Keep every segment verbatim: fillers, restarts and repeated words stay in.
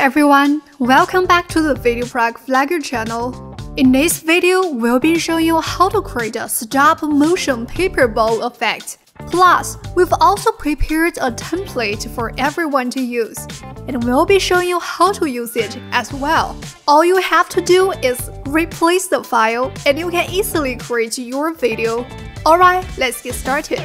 everyone, welcome back to the VideoProc Vlogger channel. In this video, we'll be showing you how to create a stop-motion paper ball effect. Plus, we've also prepared a template for everyone to use, and we'll be showing you how to use it as well. All you have to do is replace the file, and you can easily create your video. Alright, let's get started.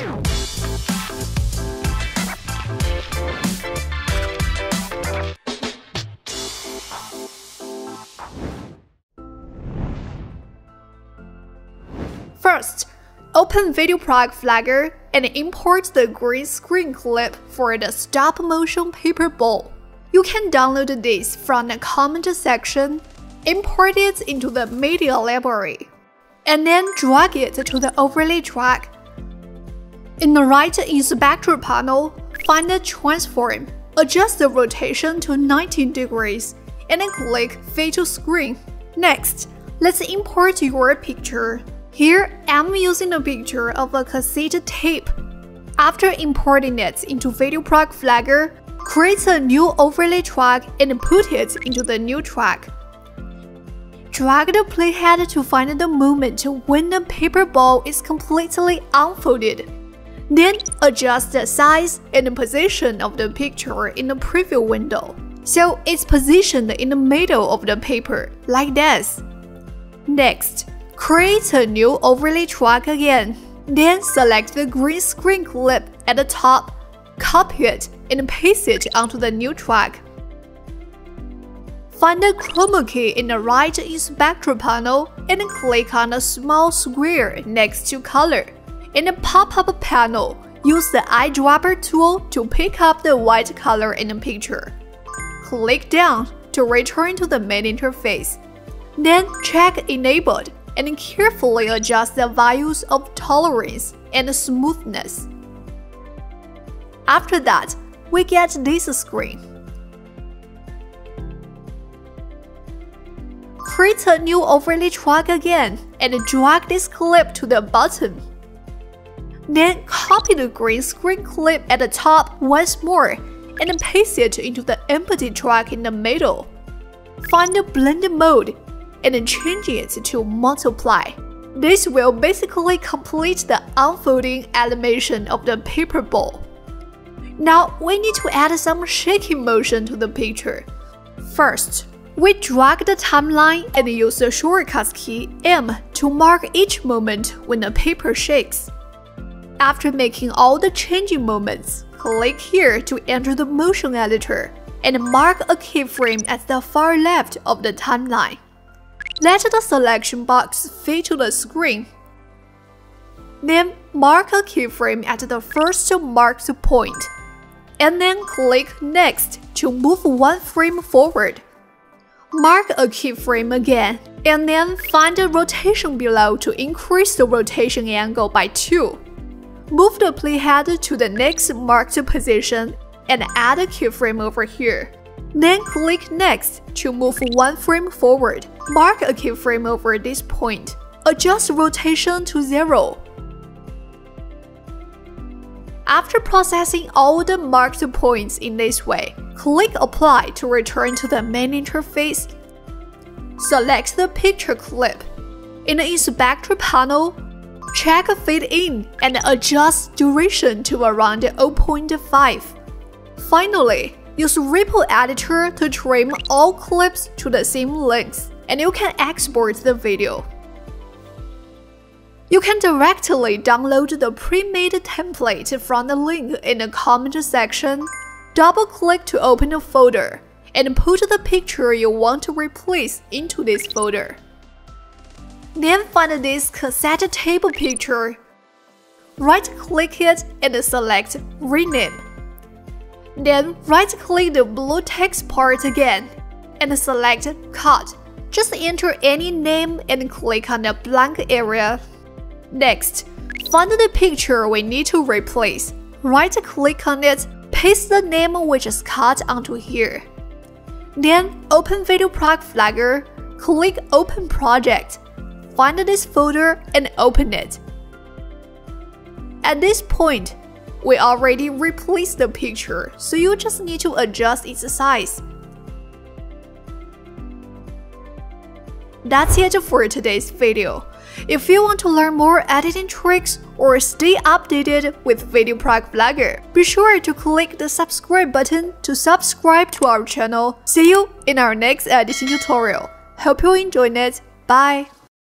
First, open VideoProc Vlogger and import the green screen clip for the stop-motion paper ball. You can download this from the comment section, import it into the media library, and then drag it to the overlay track. In the right inspector panel, find the transform, adjust the rotation to ninety degrees, and then click Fit to Screen. Next, let's import your picture. Here, I'm using a picture of a cassette tape. After importing it into VideoProc Vlogger, create a new overlay track and put it into the new track. Drag the playhead to find the moment when the paper ball is completely unfolded. Then adjust the size and position of the picture in the preview window, so it's positioned in the middle of the paper, like this. Next, create a new overlay track again. Then select the green screen clip at the top, copy it, and paste it onto the new track. Find the chroma key in the right inspector panel and click on the small square next to color. In the pop-up panel, use the eyedropper tool to pick up the white color in the picture. Click down to return to the main interface. Then check Enabled and carefully adjust the values of tolerance and smoothness. After that, we get this screen. Create a new overlay track again and drag this clip to the bottom. Then copy the green screen clip at the top once more and paste it into the empty track in the middle. Find the blend mode and change it to multiply. This will basically complete the unfolding animation of the paper ball. Now we need to add some shaking motion to the picture. First, we drag the timeline and use the shortcut key M to mark each moment when the paper shakes. After making all the changing moments, click here to enter the motion editor and mark a keyframe at the far left of the timeline. Let the selection box fit to the screen. Then mark a keyframe at the first marked point, and then click Next to move one frame forward. Mark a keyframe again, and then find the rotation below to increase the rotation angle by two. Move the playhead to the next marked position and add a keyframe over here. Then click Next to move one frame forward. Mark a keyframe over this point. Adjust rotation to zero. After processing all the marked points in this way, click Apply to return to the main interface. Select the picture clip. In the inspector panel, check Fade In and adjust duration to around zero point five. Finally, use Ripple Editor to trim all clips to the same length, and you can export the video. You can directly download the pre-made template from the link in the comment section. Double-click to open the folder, and put the picture you want to replace into this folder. Then find this cassette tape picture. Right-click it and select Rename. Then right-click the blue text part again, and select Cut. Just enter any name and click on the blank area. Next, find the picture we need to replace. Right-click on it, paste the name we just cut onto here. Then open VideoProc Vlogger, click Open Project. Find this folder and open it. At this point, we already replaced the picture, so you just need to adjust its size. That's it for today's video. If you want to learn more editing tricks or stay updated with VideoProc Vlogger, be sure to click the subscribe button to subscribe to our channel. See you in our next editing tutorial. Hope you enjoyed it. Bye!